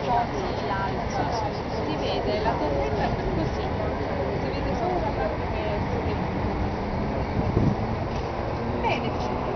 così alta, si vede la torretta per così, si vede solo la parte che si vede. Bene.